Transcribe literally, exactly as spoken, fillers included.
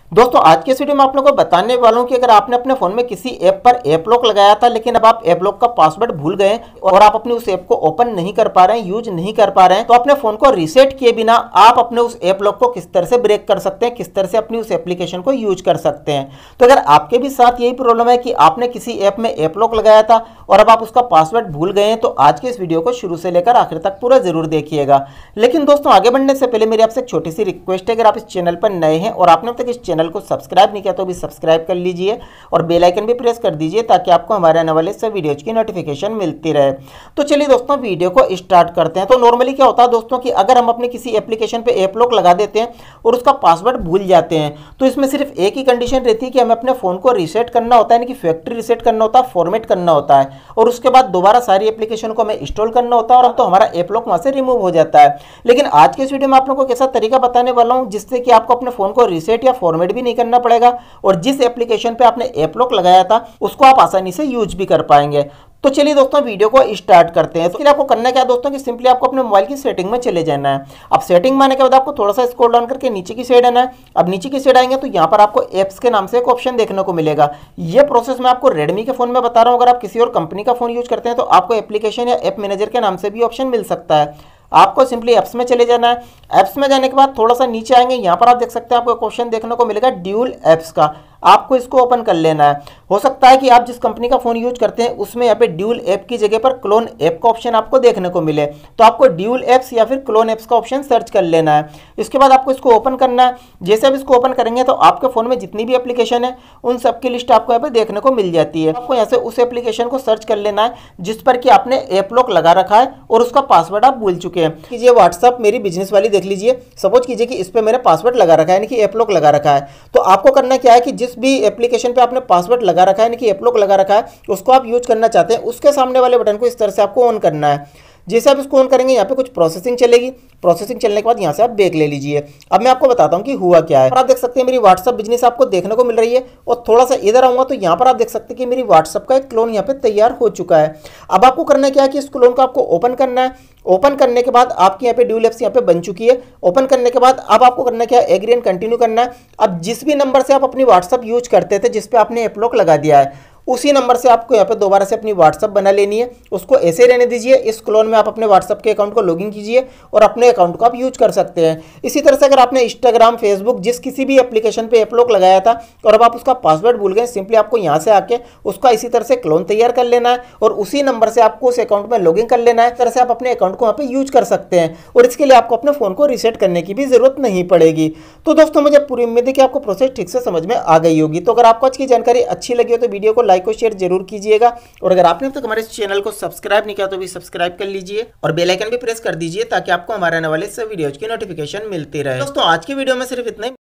दोस्तों आज के इस वीडियो में आप लोगों को बताने वाला हूं कि अगर आपने अपने फोन में किसी ऐप पर ऐप लॉक लगाया था लेकिन अब आप ऐप लॉक का पासवर्ड भूल गए और आप अपने उस ऐप को ओपन नहीं कर पा रहे हैं, यूज नहीं कर पा रहे हैं, तो अपने फोन को रीसेट किए बिना आप अपने उस ऐप लॉक को किस तरह से ब्रेक कर सकते हैं, किस तरह से अपनी उस एप्लीकेशन को यूज कर सकते हैं। तो अगर आपके भी साथ यही प्रॉब्लम है कि आपने किसी ऐप में ऐप लॉक लगाया था और अब आप उसका पासवर्ड भूल गए हैं, तो आज के इस वीडियो को शुरू से लेकर आखिर तक पूरा जरूर देखिएगा। लेकिन दोस्तों आगे बढ़ने से पहले मेरी आपसे एक छोटी सी रिक्वेस्ट है, अगर आप इस चैनल पर नए हैं और आपने अब तक इस चैनल को सब्सक्राइब नहीं किया तो भी सब्सक्राइब कर लीजिए और बेल आइकन भी प्रेस कर दीजिए ताकि आपको हमारे आने वाले सब वीडियोज की नोटिफिकेशन मिलती रहे। तो चलिए दोस्तों वीडियो को स्टार्ट करते हैं। तो नॉर्मली क्या होता है दोस्तों कि अगर हम अपने किसी एप्लीकेशन पे ऐप लॉक लगा देते हैं और उसका पासवर्ड भूल जाते हैं, तो इसमें सिर्फ एक ही कंडीशन रहती है कि हमें अपने फोन को रीसेट करना होता है, यानी कि फैक्ट्री रीसेट करना होता है, फॉर्मेट करना होता है और उसके बाद दोबारा सारी एप्लीकेशन को हमें इंस्टॉल करना होता है और अब तो हमारा ऐप लॉक वहां से रिमूव हो जाता है। लेकिन आज के इस वीडियो में आप लोगों को कैसा तरीका बताने वाला हूं जिससे कि आपको अपने फोन को रीसेट या फॉर्मेट भी नहीं करना पड़ेगा और जिस एप्लीकेशन पे आपने ऐप लॉक लगाया था उसको आप आसानी से यूज भी कर पाएंगे। तो चलिए दोस्तों वीडियो को स्टार्ट करते हैं। तो आपको करना क्या है दोस्तों कि सिंपली आपको अपने मोबाइल की सेटिंग में चले जाना है। अब सेटिंग में आने के बाद आपको थोड़ा सा स्क्रॉल डाउन करके नीचे की साइड आना है। अब नीचे की साइड आएंगे तो यहाँ पर आपको एप्स के नाम से एक ऑप्शन देखने को मिलेगा। ये प्रोसेस मैं आपको रेडमी के फोन में बता रहा हूँ, अगर आप किसी और कंपनी का फोन यूज करते हैं तो आपको एप्लीकेशन या ऐप मैनेजर के नाम से भी ऑप्शन मिल सकता है। आपको सिंपली ऐप्स में चले जाना है। ऐप्स में जाने के बाद थोड़ा सा नीचे आएंगे, यहाँ पर आप देख सकते हैं आपको एक ऑप्शन देखने को मिलेगा ड्यूल ऐप्स का, आपको इसको ओपन कर लेना है। हो सकता है कि आप जिस कंपनी का फोन यूज करते हैं उसमें यहाँ पे ड्यूल ऐप की जगह पर क्लोन ऐप का ऑप्शन आपको देखने को मिले, तो आपको ड्यूल ऐप्स या फिर क्लोन ऐप्स का ऑप्शन सर्च कर लेना है। इसके बाद आपको इसको ओपन करना है। जैसे आप इसको ओपन करेंगे तो आपके फोन में जितनी भी एप्लीकेशन है उन सबकी लिस्ट आपको यहाँ पे देखने को मिल जाती है। आपको यहाँ से उस एप्लीकेशन को सर्च कर लेना है जिस पर कि आपने ऐप लॉक लगा रखा है और उसका पासवर्ड आप भूल चुके हैं। कीजिए व्हाट्सअप मेरी बिजनेस वाली देख लीजिए, सपोज कीजिए कि इस पर मैंने पासवर्ड लगा रखा है, यानी कि ऐप लॉक लगा रखा है। तो आपको करना क्या है कि जिस भी एप्लीकेशन पे आपने पासवर्ड लगा रखा है, यानी कि ऐप लॉक लगा रखा है, उसको आप यूज करना चाहते हैं, उसके सामने वाले बटन को इस तरह से आपको ऑन करना है। जैसे आप इसको ऑन करेंगे यहाँ पे कुछ प्रोसेसिंग चलेगी, प्रोसेसिंग चलने के बाद यहाँ से आप बैक ले लीजिए। अब मैं आपको बताता हूँ कि हुआ क्या है। और आप देख सकते हैं मेरी व्हाट्सअप बिजनेस आपको देखने को मिल रही है और थोड़ा सा इधर आऊँगा तो यहाँ पर आप देख सकते हैं कि मेरी व्हाट्सअप का एक क्लोन यहाँ पे तैयार हो चुका है। अब आपको करना क्या है कि इस क्लोन को आपको ओपन करना है। ओपन करने के बाद आपके यहाँ पे ड्यूल ऐप्स यहाँ पे बन चुकी है। ओपन करने के बाद अब आपको करना क्या है, एग्री एंड कंटिन्यू करना है। अब जिस भी नंबर से आप अपनी व्हाट्सअप यूज करते थे, जिस पे आपने ऐप लॉक लगा दिया है, उसी नंबर से आपको यहाँ पे दोबारा से अपनी व्हाट्सअप बना लेनी है। उसको ऐसे रहने दीजिए। इस क्लोन में आप अपने व्हाट्सअप के अकाउंट को लॉगिन कीजिए और अपने अकाउंट को आप यूज कर सकते हैं। इसी तरह से अगर आपने इंस्टाग्राम, फेसबुक, जिस किसी भी एप्लीकेशन पे ऐप लॉक लगाया था और अब आप उसका पासवर्ड भूल गए, सिंपली आपको यहाँ से आके उसका इसी तरह से क्लोन तैयार कर लेना है और उसी नंबर से आपको उस अकाउंट में लॉगिन कर लेना है। इस तरह से आप अपने अकाउंट को वहाँ पे यूज कर सकते हैं और इसके लिए आपको अपने फोन को रीसेट करने की भी जरूरत नहीं पड़ेगी। तो दोस्तों मुझे पूरी उम्मीद है कि आपको प्रोसेस ठीक से समझ में आ गई होगी। तो अगर आपको आज की जानकारी अच्छी लगी हो तो वीडियो को लाइक और शेयर जरूर कीजिएगा और अगर आपने अब तक हमारे इस चैनल को सब्सक्राइब नहीं किया तो भी सब्सक्राइब कर लीजिए और बेल आइकन भी प्रेस कर दीजिए ताकि आपको हमारे आने वाले सब वीडियोज की नोटिफिकेशन मिलती रहे। दोस्तों आज की वीडियो में सिर्फ इतना ही।